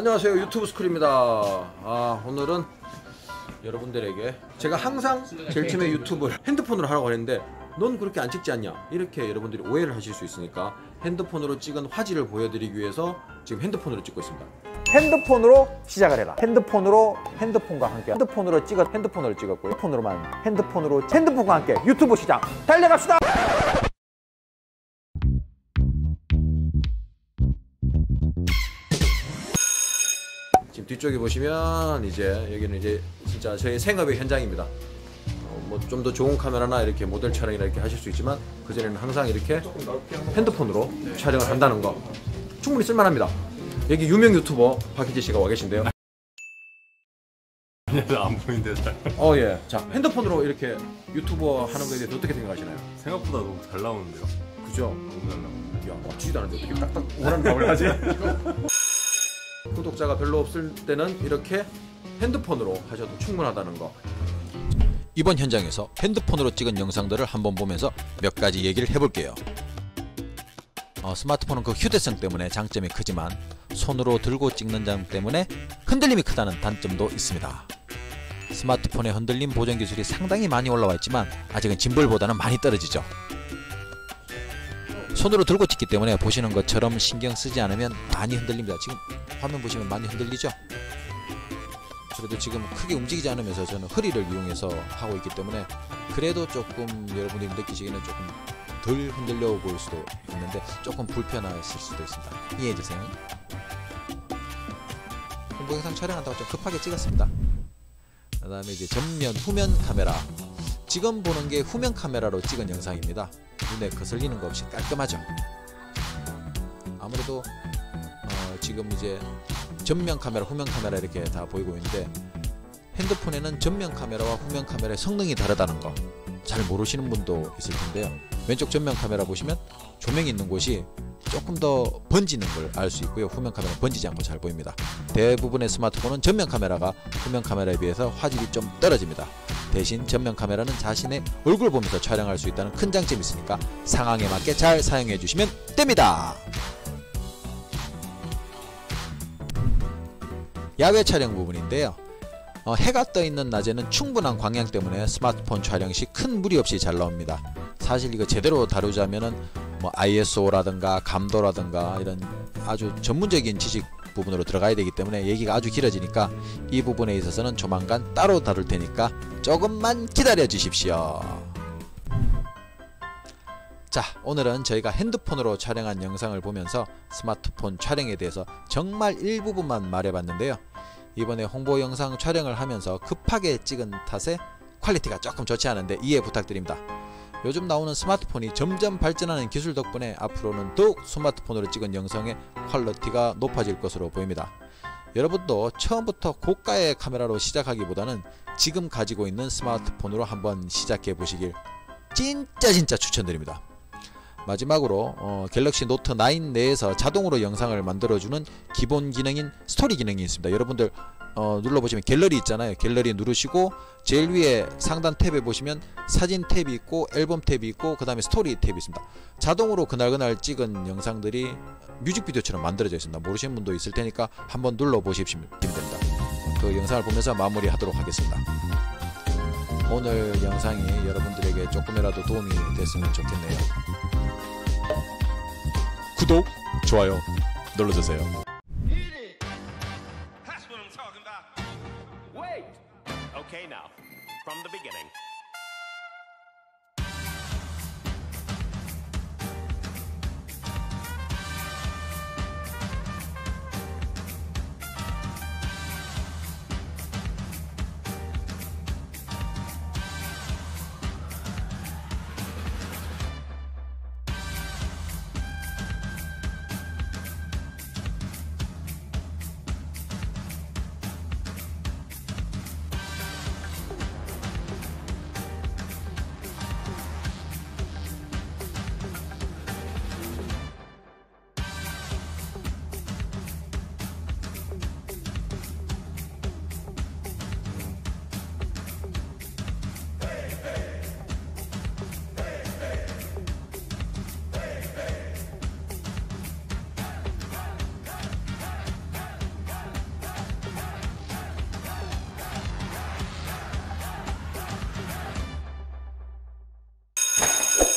안녕하세요, 유튜브 스쿨입니다. 오늘은 여러분들에게 제가 항상 제일 처음에 유튜브를 핸드폰으로 하라고 했는데 넌 그렇게 안 찍지 않냐 이렇게 여러분들이 오해를 하실 수 있으니까 핸드폰으로 찍은 화질을 보여드리기 위해서 지금 핸드폰으로 찍고 있습니다. 핸드폰으로 시작을 해라. 핸드폰과 함께 핸드폰으로 찍었고요. 핸드폰과 함께 유튜브 시장 달려갑시다. 지금 뒤쪽에 보시면 이제 여기는 이제 진짜 저희 생업의 현장입니다. 뭐 좀 더 좋은 카메라나 이렇게 모델 촬영이나 이렇게 하실 수 있지만 그전에는 항상 이렇게 핸드폰으로 촬영을 한다는 거 충분히 쓸만합니다. 여기 유명 유튜버 박희재 씨가 와 계신데요. 안 보이는데 잘. 예. 자, 핸드폰으로 이렇게 유튜버 하는 거에 대해서 어떻게 생각하시나요? 생각보다 너무 잘 나오는데요. 그죠? 너무 잘 나오는데. 야, 맞지도 않은데 어떻게 딱딱 오라는 답을 하지? 구독자가 별로 없을 때는 이렇게 핸드폰으로 하셔도 충분하다는 거. 이번 현장에서 핸드폰으로 찍은 영상들을 한번 보면서 몇 가지 얘기를 해볼게요. 스마트폰은 그 휴대성 때문에 장점이 크지만 손으로 들고 찍는 점 때문에 흔들림이 크다는 단점도 있습니다. 스마트폰의 흔들림 보정 기술이 상당히 많이 올라와 있지만 아직은 짐볼보다는 많이 떨어지죠. 손으로 들고 찍기 때문에 보시는 것처럼 신경 쓰지 않으면 많이 흔들립니다. 지금 화면 보시면 많이 흔들리죠? 그래도 지금 크게 움직이지 않으면서 저는 허리를 이용해서 하고 있기 때문에 그래도 조금 여러분들이 느끼시기에는 조금 덜 흔들려 보일 수도 있는데 조금 불편하실 수도 있습니다. 이해해 주세요. 홍보 영상 촬영한다고 좀 급하게 찍었습니다. 그 다음에 이제 전면 후면 카메라. 지금 보는 게 후면 카메라로 찍은 영상입니다. 눈에 거슬리는 거 없이 깔끔하죠. 아무래도 지금 이제 전면 카메라, 후면 카메라 이렇게 다 보이고 있는데 핸드폰에는 전면 카메라와 후면 카메라의 성능이 다르다는 거 잘 모르시는 분도 있을 텐데요. 왼쪽 전면 카메라 보시면 조명이 있는 곳이 조금 더 번지는 걸 알 수 있고요. 후면 카메라는 번지지 않고 잘 보입니다. 대부분의 스마트폰은 전면 카메라가 후면 카메라에 비해서 화질이 좀 떨어집니다. 대신 전면 카메라는 자신의 얼굴 보면서 촬영할 수 있다는 큰 장점이 있으니까 상황에 맞게 잘 사용해 주시면 됩니다. 야외 촬영 부분인데요. 해가 떠 있는 낮에는 충분한 광량 때문에 스마트폰 촬영 시 큰 무리 없이 잘 나옵니다. 사실 이거 제대로 다루자면은 뭐 ISO라든가 감도라든가 이런 아주 전문적인 지식 부분으로 들어가야 되기 때문에 얘기가 아주 길어지니까 이 부분에 있어서는 조만간 따로 다룰 테니까 조금만 기다려 주십시오. 자, 오늘은 저희가 핸드폰으로 촬영한 영상을 보면서 스마트폰 촬영에 대해서 정말 일부분만 말해봤는데요. 이번에 홍보 영상 촬영을 하면서 급하게 찍은 탓에 퀄리티가 조금 좋지 않은데 이해 부탁드립니다. 요즘 나오는 스마트폰이 점점 발전하는 기술 덕분에 앞으로는 더욱 스마트폰으로 찍은 영상의 퀄리티가 높아질 것으로 보입니다. 여러분도 처음부터 고가의 카메라로 시작하기보다는 지금 가지고 있는 스마트폰으로 한번 시작해 보시길 진짜 추천드립니다. 마지막으로 갤럭시 노트 9 내에서 자동으로 영상을 만들어주는 기본 기능인 스토리 기능이 있습니다. 여러분들 눌러보시면 갤러리 있잖아요. 갤러리 누르시고 제일 위에 상단 탭에 보시면 사진 탭이 있고 앨범 탭이 있고 그 다음에 스토리 탭이 있습니다. 자동으로 그날 찍은 영상들이 뮤직비디오처럼 만들어져 있습니다. 모르시는 분도 있을 테니까 한번 눌러보시면 됩니다. 그 영상을 보면서 마무리하도록 하겠습니다. 오늘 영상이 여러분들에게 조금이라도 도움이 됐으면 좋겠네요. 구독, 좋아요 눌러주세요. Okay, now, from the beginning. 자.